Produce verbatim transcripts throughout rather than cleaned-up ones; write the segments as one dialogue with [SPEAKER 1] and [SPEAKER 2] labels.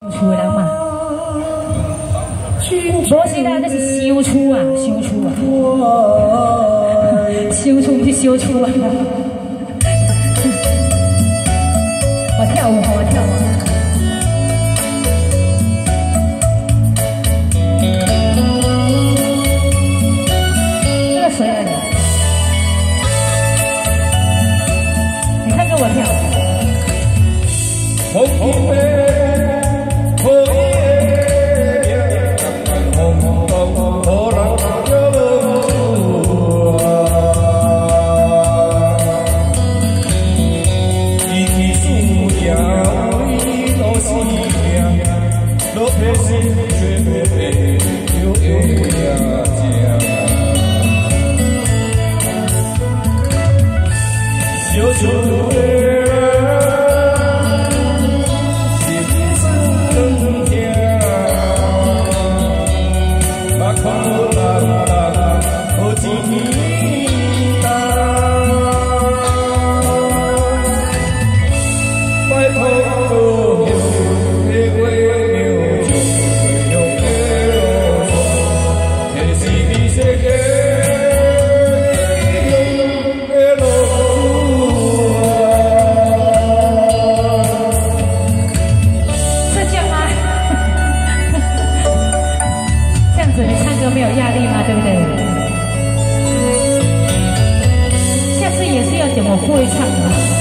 [SPEAKER 1] 厝的人嘛，无是啦，这是修厝啊，修厝啊，修厝不是修厝啊。我跳舞，我跳舞。这个谁来的？你看着我跳。红红的。 没有压力嘛，对不对？下次也是要点我会唱的。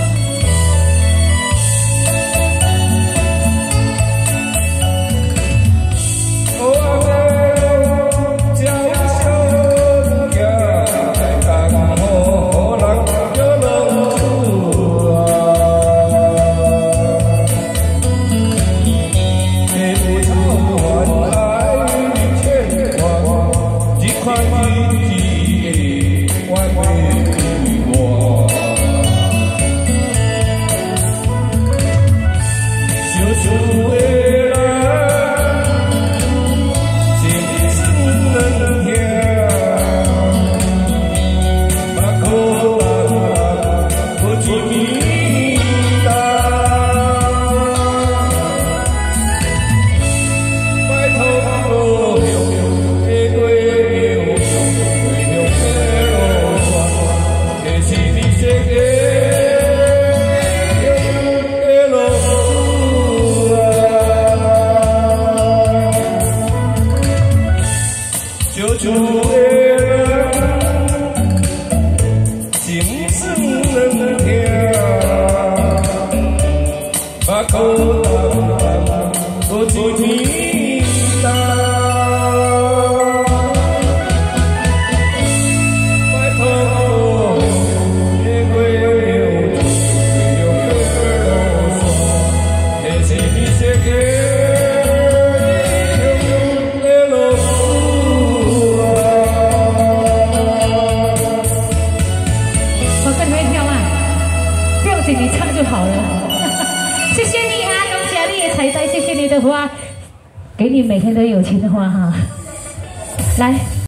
[SPEAKER 1] 你唱就好了，谢谢你啊，恭喜啊，你也彩带，谢谢你的花，给你每天都有钱的花哈，来。